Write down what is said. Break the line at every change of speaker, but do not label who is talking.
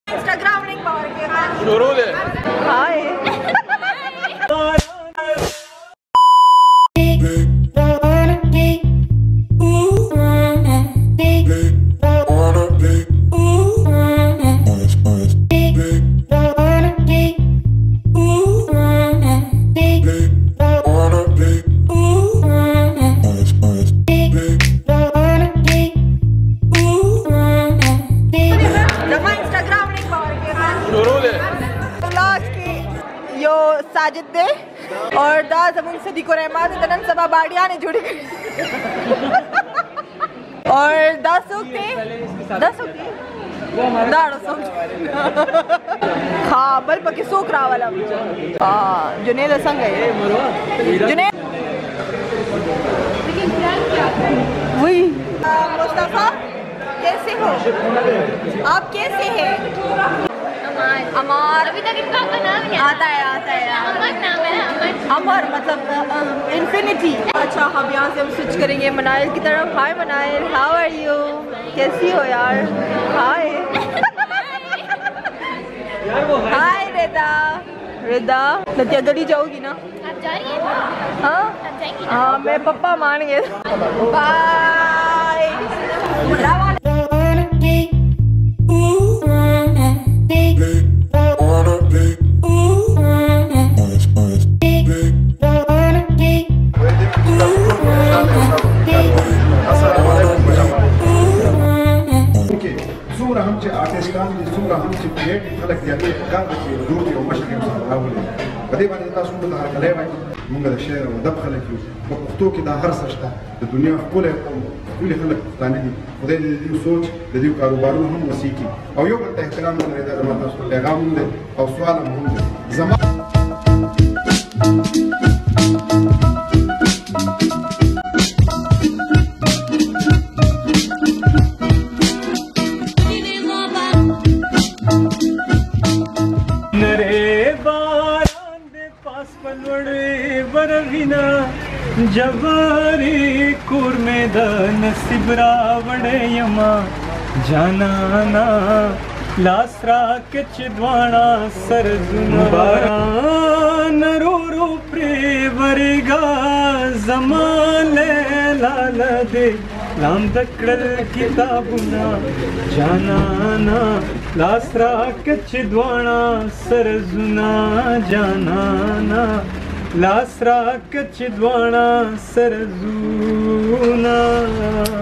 Instagram link power किया
शुरू दे।
हाय साजिद दे और दास हम उनसे दिको रहमान तनन सबा बाड़िया ने जुड़ी और 10 दाड़ो सोच हाँ बल पकी सोक रहा वाला जुनेद संग है जुनेद वही मुस्तफा कैसे हो आप कैसे हैं अमर अभी तक इनका नाम नहीं आता है अमर नाम है ना अमर मतलब इन्फिनिटी। अच्छा हम यहाँ से हम स्विच करेंगे मनाइल की तरफ। हाय मनाइल हाउ आर यू कैसी हो यार। हाय हाय रिदा नतिया गली जाओगी ना आप जा रही हैं हाँ हाँ मैं पप्पा मान गए बाय।
आर्टिस्टान सूरा हम से क्रिएट खलक दियाते काम के वजूद और मशरक मुसावले बदे बाने तاسو ته هر کله وای موږ د شعر او ادب خلک یو په پښتو کې دا هر څه شته د دنیا ټول خلک پښتانه دي خدای دې سوچ د دې کاروبارونو هم وسیکی او یو بل ته احترام لري دا زموږ تاسو پیغام دی او سوال هم دی زما
जवारी कुर में द नसीब रावड़े यमा जाना ना लासरा के चिदवाना सरजुना बारान रो रो प्रेवरेगा जमाले लाल दे लाम दकड़ल किताबुना जाना ना लासरा के चिदवाना सरजुना जाना ना लासरा कच्छ द्वाणा सरजूना।